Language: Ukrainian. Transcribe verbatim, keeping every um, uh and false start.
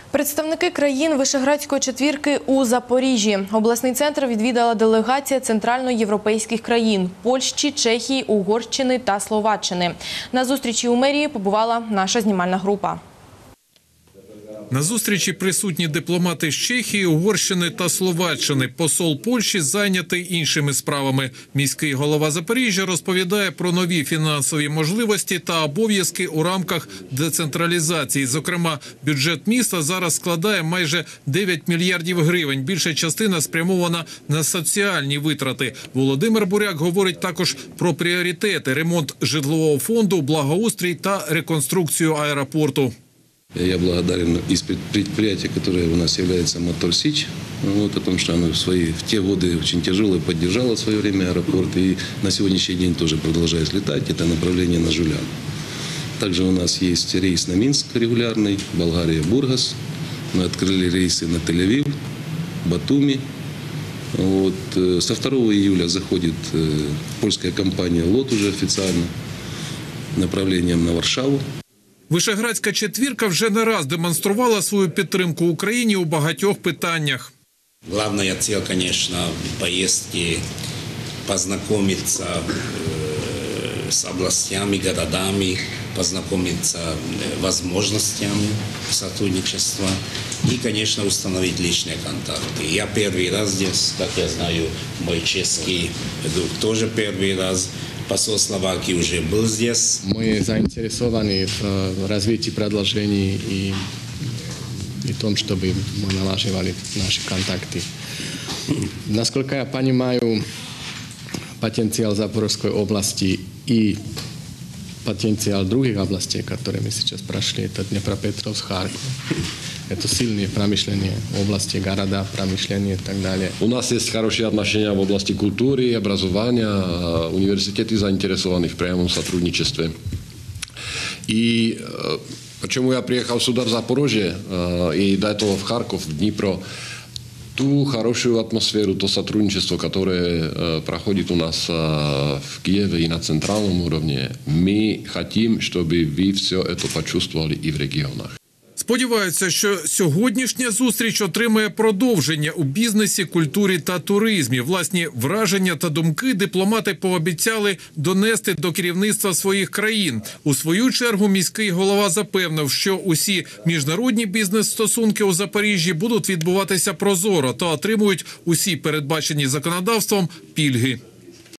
Представники країн Вишеградської четвірки у Запоріжжі. Обласний центр відвідала делегація центральноєвропейських країн – Польщі, Чехії, Угорщини та Словаччини. На зустрічі у мерії побувала наша знімальна група. На зустрічі присутні дипломати з Чехії, Угорщини та Словаччини. Посол Польщі зайнятий іншими справами. Міський голова Запоріжжя розповідає про нові фінансові можливості та обов'язки у рамках децентралізації. Зокрема, бюджет міста зараз складає майже дев'ять мільярдів гривень. Більша частина спрямована на соціальні витрати. Володимир Буряк говорить також про пріоритети – ремонт житлового фонду, благоустрій та реконструкцію аеропорту. Я благодарен из предприятия, которое у нас является «Мотор Сич», вот, о том, что оно в, свои, в те годы очень тяжелое поддержало в свое время аэропорт и на сегодняшний день тоже продолжает летать. Это направление на Жулян. Также у нас есть рейс на Минск регулярный, Болгария-Бургас. Мы открыли рейсы на Тель-Авив, Батуми. Вот. Со второго июля заходит польская компания «Лот» уже официально направлением на Варшаву. Вишеградська четвірка вже не раз демонструвала свою підтримку Україні у багатьох питаннях. Главная цель, конечно, поездки познакомиться с областями, городами, познакомиться возможностями сотрудничества и, конечно, установить личные контакты. Я первый раз здесь, как я знаю, мой чешский друг тоже первый раз. Посол Словакии уже был здесь. Мы заинтересованы в развитии предложений и, и том, чтобы мы налаживали наши контакты. Насколько я понимаю, потенциал Запорожской области и потенциал других областей, которые мы сейчас прошли, это Днепропетровск, Харьков. Это сильные промышленные области, города, промышления и так далее. У нас есть хорошие отношения в области культуры, образования, университеты заинтересованы в прямом сотрудничестве. И почему я приехал сюда, в Запорожье, и до этого в Харьков, в Днепро, ту хорошую атмосферу, то сотрудничество, которое проходит у нас в Киеве и на центральном уровне, мы хотим, чтобы вы все это почувствовали и в регионах. Сподіваються, що сьогоднішня зустріч отримає продовження у бізнесі, культурі та туризмі. Власні враження та думки дипломати пообіцяли донести до керівництва своїх країн. У свою чергу міський голова запевнив, що усі міжнародні бізнес-стосунки у Запоріжжі будуть відбуватися прозоро та отримують усі передбачені законодавством пільги.